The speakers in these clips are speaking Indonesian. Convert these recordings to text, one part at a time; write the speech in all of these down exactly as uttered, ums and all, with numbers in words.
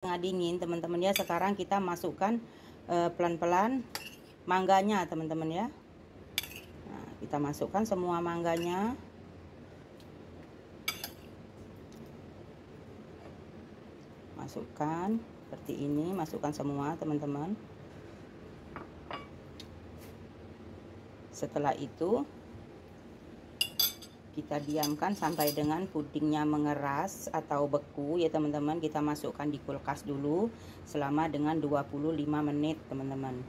setengah dingin teman-teman ya. Sekarang kita masukkan pelan-pelan uh, mangganya teman-teman ya. Nah, kita masukkan semua mangganya. Masukkan seperti ini, masukkan semua teman-teman. Setelah itu kita diamkan sampai dengan pudingnya mengeras atau beku ya teman-teman. Kita masukkan di kulkas dulu selama dengan dua puluh lima menit teman-teman.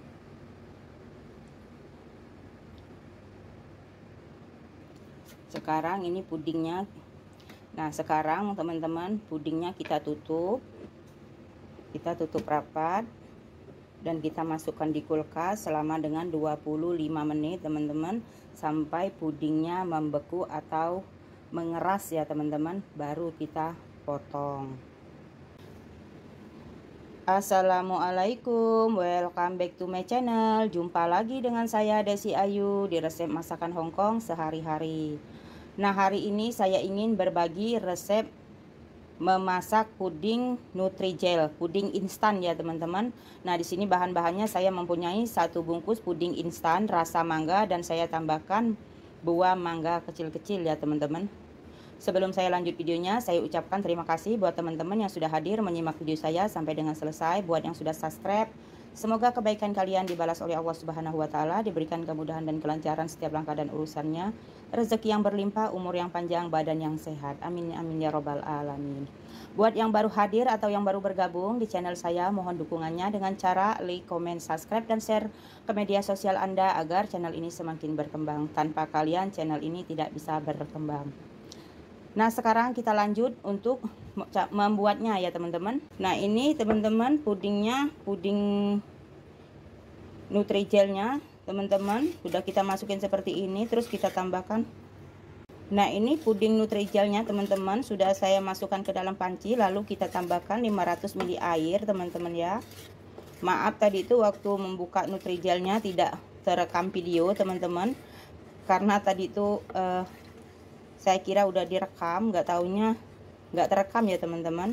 Sekarang ini pudingnya. Nah sekarang teman-teman pudingnya kita tutup. Kita tutup rapat dan kita masukkan di kulkas selama dengan dua puluh lima menit teman-teman, sampai pudingnya membeku atau mengeras ya teman-teman, baru kita potong. Assalamualaikum, welcome back to my channel. Jumpa lagi dengan saya Desi Ayu di resep masakan Hongkong sehari-hari. Nah hari ini saya ingin berbagi resep memasak puding Nutrijel, puding instan ya teman-teman. Nah di sini bahan-bahannya saya mempunyai satu bungkus puding instan rasa mangga dan saya tambahkan buah mangga kecil-kecil ya teman-teman. Sebelum saya lanjut videonya, saya ucapkan terima kasih buat teman-teman yang sudah hadir menyimak video saya sampai dengan selesai. Buat yang sudah subscribe, semoga kebaikan kalian dibalas oleh Allah Subhanahu wa taala, diberikan kemudahan dan kelancaran setiap langkah dan urusannya, rezeki yang berlimpah, umur yang panjang, badan yang sehat. Amin amin ya robbal alamin. Buat yang baru hadir atau yang baru bergabung di channel saya, mohon dukungannya dengan cara like, comment, subscribe, dan share ke media sosial Anda agar channel ini semakin berkembang. Tanpa kalian channel ini tidak bisa berkembang. Nah sekarang kita lanjut untuk membuatnya ya teman-teman. Nah ini teman-teman pudingnya, puding Nutrijelnya teman-teman sudah kita masukin seperti ini, terus kita tambahkan. Nah ini puding Nutrijelnya teman-teman sudah saya masukkan ke dalam panci, lalu kita tambahkan lima ratus mililiter air teman-teman ya. Maaf tadi itu waktu membuka Nutrijelnya tidak terekam video teman-teman, karena tadi itu uh, saya kira udah direkam, nggak taunya nggak terekam ya teman-teman.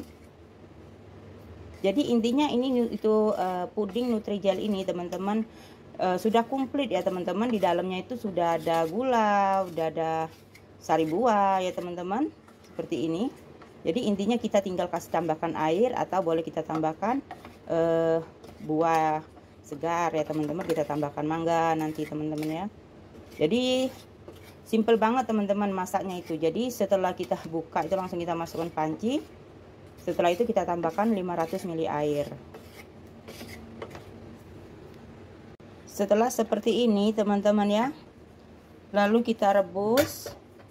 Jadi intinya ini itu uh, puding Nutrijel ini teman-teman uh, sudah komplit ya teman-teman. Di dalamnya itu sudah ada gula, udah ada sari buah ya teman-teman, seperti ini. Jadi intinya kita tinggal kasih tambahkan air atau boleh kita tambahkan uh, buah segar ya teman-teman. Kita tambahkan mangga nanti teman-teman ya. Jadi simple banget teman-teman masaknya itu. Jadi setelah kita buka itu langsung kita masukkan panci. Setelah itu kita tambahkan lima ratus mililiter air. Setelah seperti ini teman-teman ya, lalu kita rebus.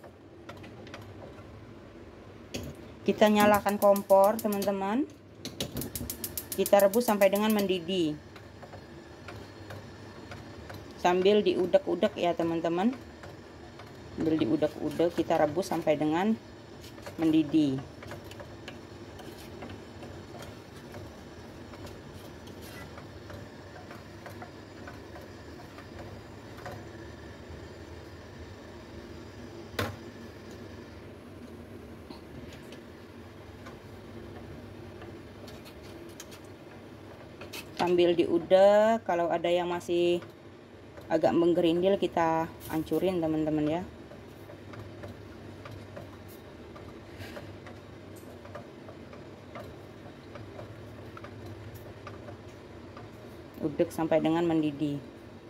Kita nyalakan kompor teman-teman. Kita rebus sampai dengan mendidih, sambil diudek-udek ya teman-teman. Sambil diudek-udek kita rebus sampai dengan mendidih. Sambil diudek, kalau ada yang masih agak menggerindil kita hancurin teman-teman ya. Udek sampai dengan mendidih.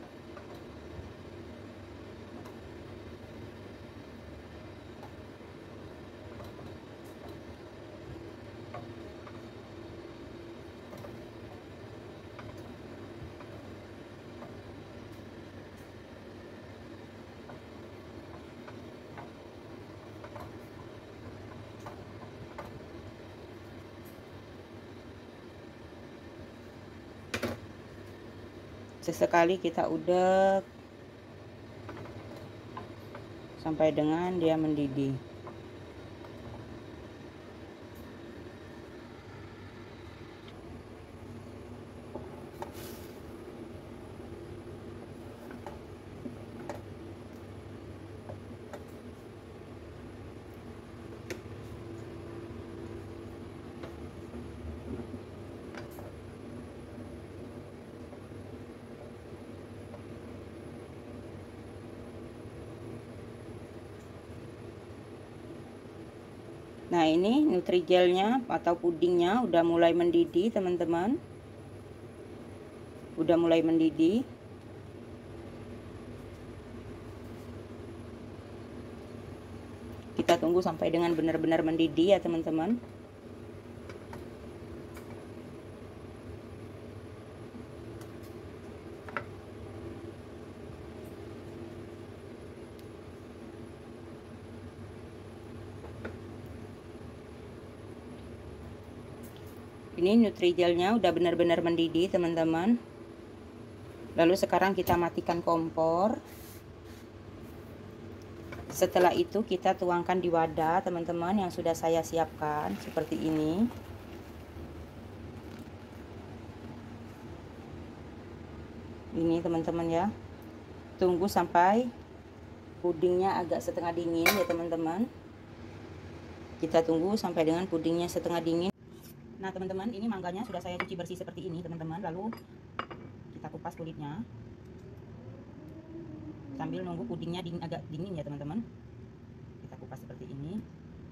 Sesekali kita udek sampai dengan dia mendidih. Nah, ini Nutrigelnya atau pudingnya udah mulai mendidih, teman-teman. Udah mulai mendidih. Kita tunggu sampai dengan benar-benar mendidih ya, teman-teman. Ini Nutrigelnya udah benar-benar mendidih, teman-teman. Lalu sekarang kita matikan kompor. Setelah itu kita tuangkan di wadah, teman-teman, yang sudah saya siapkan seperti ini. Ini, teman-teman ya. Tunggu sampai pudingnya agak setengah dingin ya, teman-teman. Kita tunggu sampai dengan pudingnya setengah dingin. Nah, teman-teman, ini mangganya sudah saya cuci bersih seperti ini, teman-teman. Lalu kita kupas kulitnya sambil nunggu pudingnya dingin, agak dingin ya, teman-teman. Kita kupas seperti ini.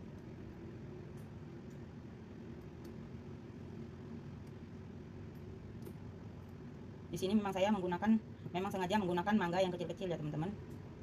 Di sini memang saya menggunakan, memang sengaja menggunakan mangga yang kecil-kecil ya, teman-teman.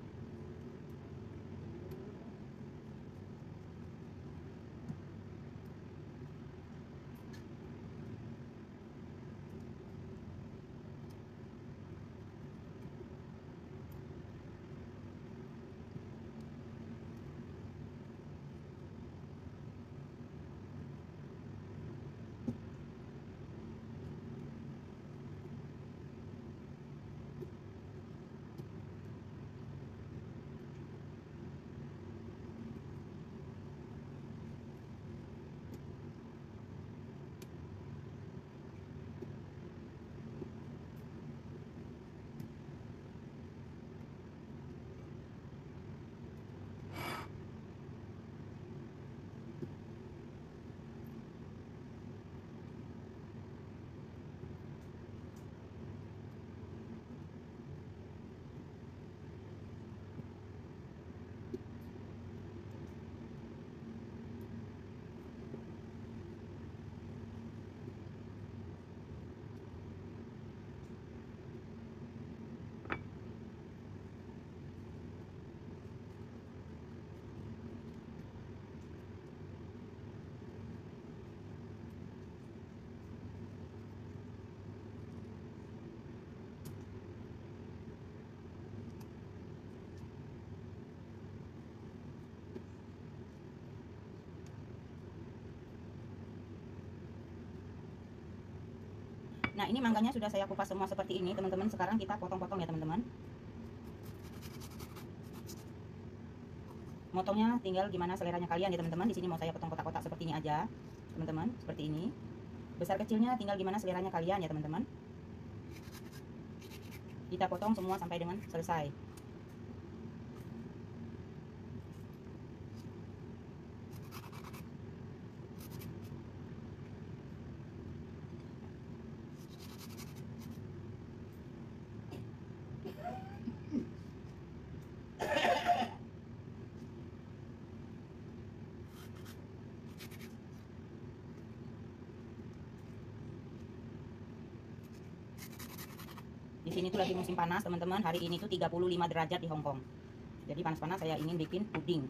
Nah, ini mangganya sudah saya kupas semua seperti ini, teman-teman. Sekarang kita potong-potong ya, teman-teman. Motongnya tinggal gimana seleranya kalian ya, teman-teman. Di sini mau saya potong kotak-kotak seperti ini aja, teman-teman, seperti ini. Besar kecilnya tinggal gimana seleranya kalian ya, teman-teman. Kita potong semua sampai dengan selesai. Di sini tuh lagi musim panas, teman-teman. Hari ini tuh tiga puluh lima derajat di Hong Kong. Jadi panas-panas saya ingin bikin puding.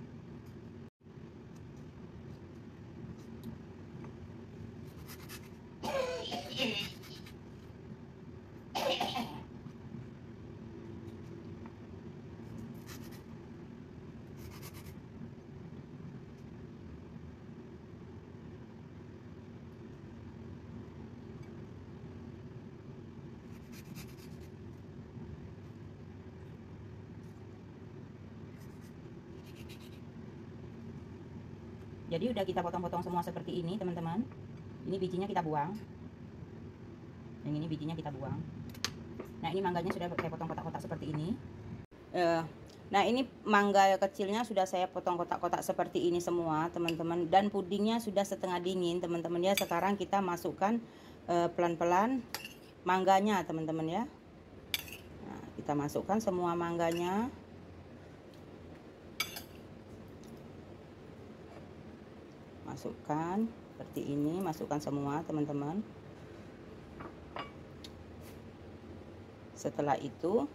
Jadi udah kita potong-potong semua seperti ini, teman-teman. Ini bijinya kita buang. Yang ini bijinya kita buang. Nah, ini mangganya sudah saya potong kotak-kotak seperti ini. Uh, nah, ini mangga kecilnya sudah saya potong kotak-kotak seperti ini semua, teman-teman. Dan pudingnya sudah setengah dingin, teman-teman ya. Sekarang kita masukkan pelan-pelan uh, mangganya, teman-teman ya. Nah, kita masukkan semua mangganya. masukkan seperti ini, masukkan semua teman-teman. Setelah itu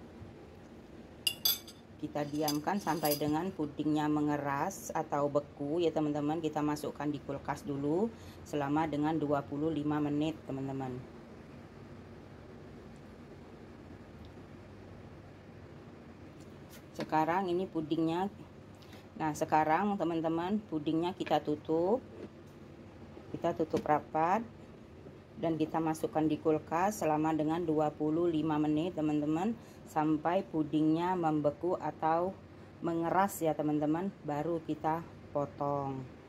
kita diamkan sampai dengan pudingnya mengeras atau beku ya teman-teman. Kita masukkan di kulkas dulu selama dengan dua puluh lima menit teman-teman. Sekarang ini pudingnya. Nah sekarang teman-teman, pudingnya kita tutup. Kita tutup rapat dan kita masukkan di kulkas selama dengan dua puluh lima menit teman-teman, sampai pudingnya membeku atau mengeras ya teman-teman, baru kita potong.